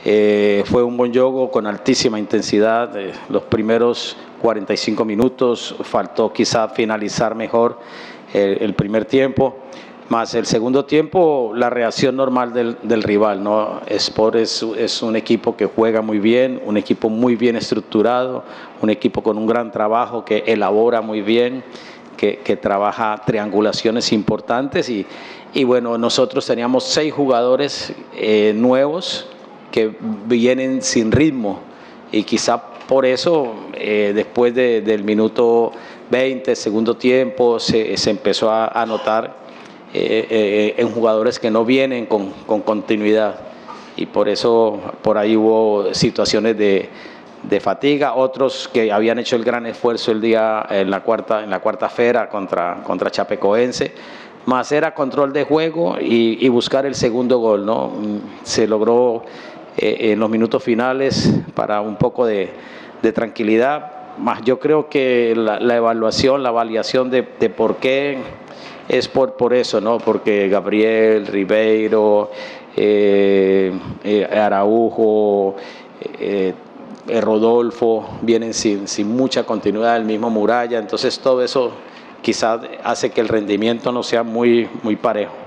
Fue un buen juego con altísima intensidad. Los primeros 45 minutos faltó quizá finalizar mejor el primer tiempo, más el segundo tiempo la reacción normal del rival, ¿no? Sport es un equipo que juega muy bien, un equipo muy bien estructurado, un equipo con un gran trabajo que elabora muy bien, que trabaja triangulaciones importantes y bueno, nosotros teníamos 6 jugadores nuevos que vienen sin ritmo y quizá por eso después del minuto 20, segundo tiempo, se empezó a notar en jugadores que no vienen con continuidad y por eso por ahí hubo situaciones de fatiga, otros que habían hecho el gran esfuerzo el día en la cuarta fera contra Chapecoense, más era control de juego y buscar el segundo gol, ¿no? Se logró en los minutos finales para un poco de tranquilidad, más yo creo que la evaluación, la validación de por qué es por eso, ¿no? Porque Gabriel, Ribeiro, Araujo, Rodolfo vienen sin mucha continuidad, el mismo Muralla, entonces todo eso quizás hace que el rendimiento no sea muy parejo.